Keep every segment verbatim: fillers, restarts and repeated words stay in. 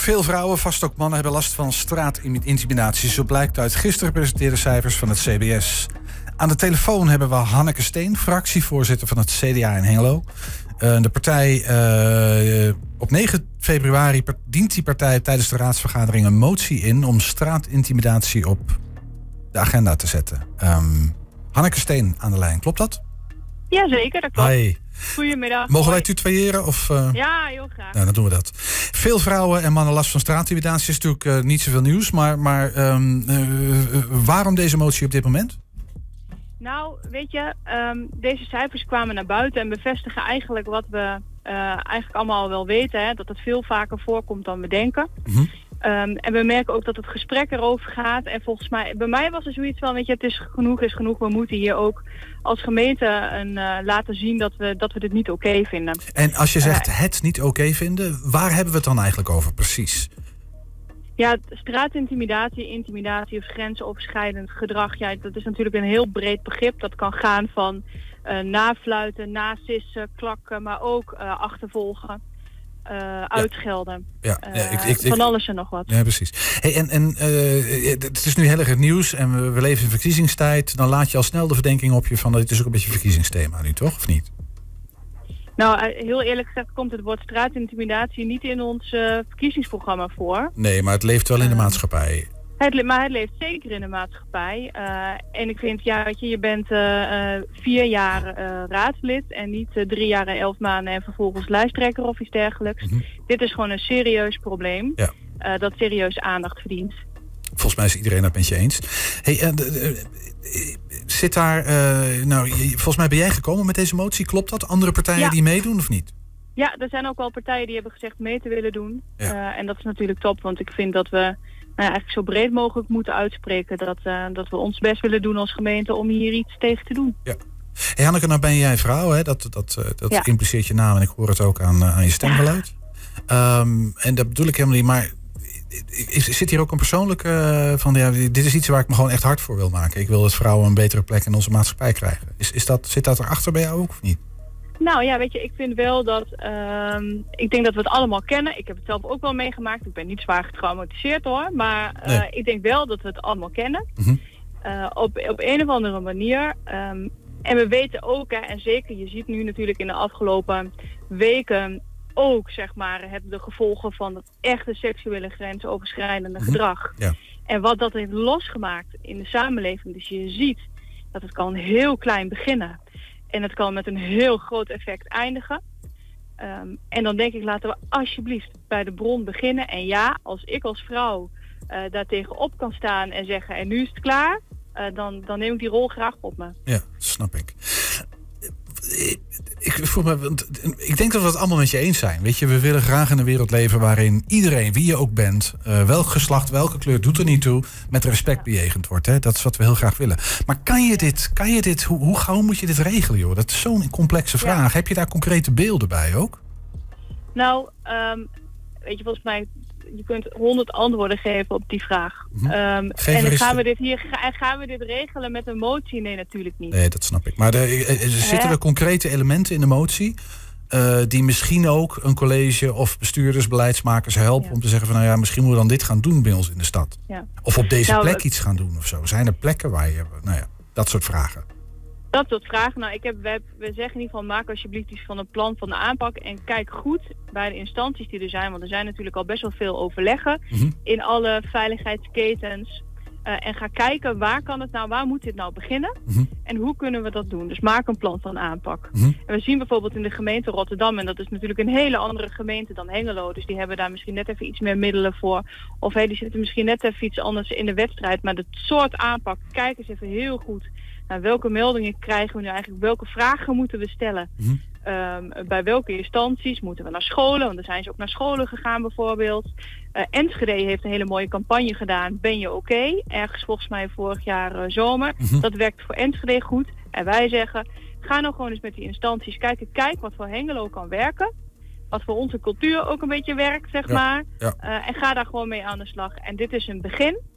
Veel vrouwen, vast ook mannen, hebben last van straatintimidatie. Zo blijkt uit gisteren gepresenteerde cijfers van het C B S. Aan de telefoon hebben we Hanneke Steen, fractievoorzitter van het C D A in Hengelo. Uh, de partij, uh, op negen februari dient die partij tijdens de raadsvergadering een motie in om straatintimidatie op de agenda te zetten. Um, Hanneke Steen aan de lijn, klopt dat? Jazeker, dat klopt. Hi. Goedemiddag. Mogen wij tutoyeren? Of, uh... Ja, heel graag. Nou, dan doen we dat. Veel vrouwen en mannen last van straatintimidatie is natuurlijk uh, niet zoveel nieuws. Maar, maar um, uh, uh, waarom deze motie op dit moment? Nou, weet je, um, deze cijfers kwamen naar buiten en bevestigen eigenlijk wat we uh, eigenlijk allemaal al wel weten. Hè, dat het veel vaker voorkomt dan we denken. Mm-hmm. Um, en we merken ook dat het gesprek erover gaat. En volgens mij, bij mij was er zoiets van, weet je, het is genoeg, is genoeg. We moeten hier ook als gemeente een, uh, laten zien dat we, dat we dit niet oké okay vinden. En als je zegt uh, het niet oké okay vinden, waar hebben we het dan eigenlijk over precies? Ja, straatintimidatie, intimidatie of grensoverschrijdend gedrag. Ja, dat is natuurlijk een heel breed begrip. Dat kan gaan van uh, nafluiten, nasissen, klakken, maar ook uh, achtervolgen. Uh, uitgelden. Ja. Ja. Ja, ik, ik, ik, van alles en nog wat. Ja, precies. Hey, en en uh, het is nu heel erg het nieuws en we, we leven in verkiezingstijd. Dan laat je al snel de verdenking op je van dat het is ook een beetje een verkiezingsthema nu, toch? Of niet? Nou, heel eerlijk gezegd komt het woord straatintimidatie niet in ons uh, verkiezingsprogramma voor. Nee, maar het leeft wel in de uh, maatschappij. Het, maar het leeft zeker in de maatschappij. Uh, en ik vind, ja, weet je, je bent uh, uh, vier jaar uh, raadslid en niet uh, drie jaar en elf maanden en vervolgens lijsttrekker of iets dergelijks. Mm-hmm. Dit is gewoon een serieus probleem ja. uh, dat serieus aandacht verdient. Volgens mij is iedereen het met je eens. Hey, uh, uh, uh, zit daar, uh, nou, je, volgens mij ben jij gekomen met deze motie, klopt dat? Andere partijen ja. die meedoen of niet? Ja, er zijn ook wel partijen die hebben gezegd mee te willen doen. Ja. Uh, en dat is natuurlijk top, want ik vind dat we Nou ja, eigenlijk zo breed mogelijk moeten uitspreken dat, uh, dat we ons best willen doen als gemeente om hier iets tegen te doen. Ja. Hey Hanneke, nou ben jij vrouw, hè? Dat, dat, uh, dat ja. impliceert je naam en ik hoor het ook aan, uh, aan je stemgeluid. Ja. Um, en dat bedoel ik helemaal niet, maar is, zit hier ook een persoonlijke uh, van, ja, dit is iets waar ik me gewoon echt hard voor wil maken. Ik wil dat vrouwen een betere plek in onze maatschappij krijgen. Is, is dat, zit dat erachter bij jou ook of niet? Nou ja, weet je, ik vind wel dat, um, ik denk dat we het allemaal kennen. Ik heb het zelf ook wel meegemaakt. Ik ben niet zwaar getraumatiseerd hoor. Maar uh, nee. ik denk wel dat we het allemaal kennen. Mm-hmm. Uh, op, op een of andere manier. Um, en we weten ook, hè, en zeker je ziet nu natuurlijk in de afgelopen weken ook, zeg maar, het, de gevolgen van het echte seksuele grensoverschrijdende mm-hmm. gedrag. Ja. En wat dat heeft losgemaakt in de samenleving. Dus je ziet dat het kan heel klein beginnen. En het kan met een heel groot effect eindigen. Um, en dan denk ik, laten we alsjeblieft bij de bron beginnen. En ja, als ik als vrouw uh, daar tegenop kan staan en zeggen, en nu is het klaar, uh, dan, dan neem ik die rol graag op me. Ja, snap ik. Ik, voel me, want ik denk dat we het allemaal met je eens zijn. Weet je, we willen graag in een wereld leven waarin iedereen, wie je ook bent, uh, welk geslacht, welke kleur, doet er niet toe, met respect ja. bejegend wordt. Hè? Dat is wat we heel graag willen. Maar kan je dit, kan je dit hoe, hoe gauw moet je dit regelen, joh? Dat is zo'n complexe vraag. Ja. Heb je daar concrete beelden bij ook? Nou, um, weet je, volgens mij, je kunt honderd antwoorden geven op die vraag. Mm-hmm. Um, en dan gaan we dit hier gaan we dit regelen met een motie? Nee, natuurlijk niet. Nee, dat snap ik. Maar er, er zitten er concrete elementen in de motie uh, die misschien ook een college of bestuurders, beleidsmakers helpen ja. om te zeggen van, nou ja, misschien moeten we dan dit gaan doen bij ons in de stad. Ja. Of op deze nou, plek iets gaan doen of zo. Zijn er plekken waar je, nou ja, dat soort vragen. Dat soort vragen. Nou, ik heb, we, we zeggen in ieder geval, maak alsjeblieft iets van een plan van de aanpak. En kijk goed bij de instanties die er zijn. Want er zijn natuurlijk al best wel veel overleggen mm-hmm. in alle veiligheidsketens. Uh, en ga kijken, waar kan het nou, waar moet dit nou beginnen? Mm-hmm. En hoe kunnen we dat doen? Dus maak een plan van aanpak. Mm-hmm. En we zien bijvoorbeeld in de gemeente Rotterdam, en dat is natuurlijk een hele andere gemeente dan Hengelo. Dus die hebben daar misschien net even iets meer middelen voor. Of hey, die zitten misschien net even iets anders in de wedstrijd. Maar het soort aanpak, kijk eens even heel goed. Nou, welke meldingen krijgen we nu eigenlijk? Welke vragen moeten we stellen? Mm-hmm. Um, bij welke instanties moeten we naar scholen? Want er zijn ze ook naar scholen gegaan bijvoorbeeld. Uh, Enschede heeft een hele mooie campagne gedaan. Ben je oké? Okay? Ergens volgens mij vorig jaar uh, zomer. Mm-hmm. Dat werkt voor Enschede goed. En wij zeggen, ga nou gewoon eens met die instanties kijken. Kijk wat voor Hengelo kan werken. Wat voor onze cultuur ook een beetje werkt, zeg ja, maar. Ja. Uh, en ga daar gewoon mee aan de slag. En dit is een begin.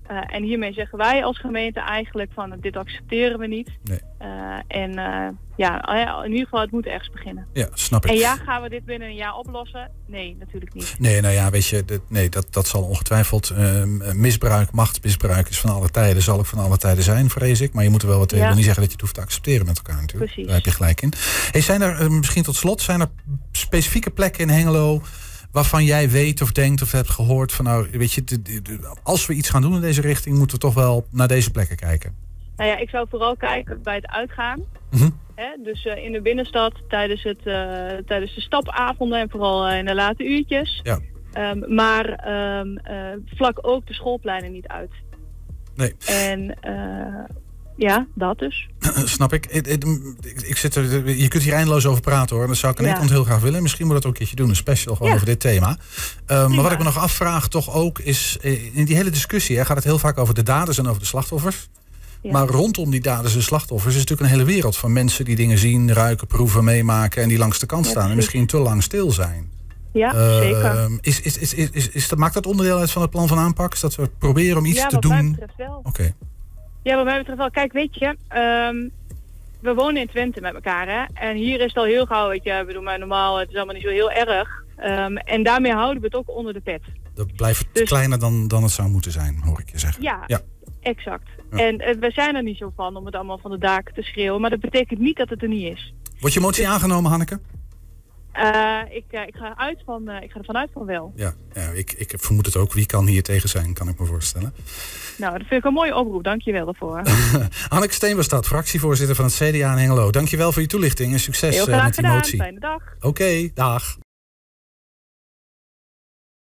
Uh, en hiermee zeggen wij als gemeente eigenlijk van uh, dit accepteren we niet. Nee. Uh, en uh, ja, in ieder geval het moet ergens beginnen. Ja, snap ik. En ja, gaan we dit binnen een jaar oplossen? Nee, natuurlijk niet. Nee, nou ja, weet je, dat, nee, dat, dat zal ongetwijfeld uh, misbruik, machtsmisbruik is van alle tijden, zal ook van alle tijden zijn, vrees ik. Maar je moet er wel wat tegen. Ja. Niet zeggen dat je het hoeft te accepteren met elkaar natuurlijk. Precies. Daar heb je gelijk in. Hey, zijn er uh, misschien tot slot, zijn er specifieke plekken in Hengelo waarvan jij weet of denkt of hebt gehoord van nou, weet je, de, de, de, als we iets gaan doen in deze richting, moeten we toch wel naar deze plekken kijken? Nou ja, ik zou vooral kijken bij het uitgaan. Mm-hmm. Hè, dus uh, in de binnenstad tijdens, het, uh, tijdens de stapavonden en vooral uh, in de late uurtjes. Ja. Um, maar um, uh, vlak ook de schoolpleinen niet uit. Nee. En uh, ja, dat dus. Snap ik. Ik, ik, ik zit er, je kunt hier eindeloos over praten hoor. Dat zou ik aan één kant heel graag willen. Misschien moet dat ook een keertje doen. Een special gewoon ja. over dit thema. Uh, maar wat ik me nog afvraag toch ook is, in die hele discussie hè, gaat het heel vaak over de daders en over de slachtoffers. Ja. Maar rondom die daders en slachtoffers is natuurlijk een hele wereld van mensen die dingen zien, ruiken, proeven, meemaken en die langs de kant ja, staan en misschien te lang stil zijn. Ja, uh, zeker. Is, is, is, is, is, is, maakt dat onderdeel uit van het plan van aanpak? Is dat we proberen om iets ja, te doen? Ja, wat mij betreft wel. Oké. Okay. Ja, wat mij betreft wel. Kijk, weet je, um, we wonen in Twente met elkaar, hè. En hier is het al heel gauw, weet je, ik bedoel, maar normaal, het is allemaal niet zo heel erg. Um, en daarmee houden we het ook onder de pet. Dat blijft dus kleiner dan, dan het zou moeten zijn, hoor ik je zeggen. Ja, ja. exact. Ja. En uh, we zijn er niet zo van om het allemaal van de daken te schreeuwen, maar dat betekent niet dat het er niet is. Wordt je motie dus aangenomen, Hanneke? Uh, ik, uh, ik, ga uit van, uh, ik ga ervan uit van wel. Ja, ja ik, ik vermoed het ook. Wie kan hier tegen zijn, kan ik me voorstellen. Nou, dat vind ik een mooie oproep. Dank je wel daarvoor. Hanneke Steen was dat, fractievoorzitter van het C D A in Hengelo. Dank je wel voor je toelichting en succes heel graag met die gedaan. motie. Fijne dag. Oké, okay, dag.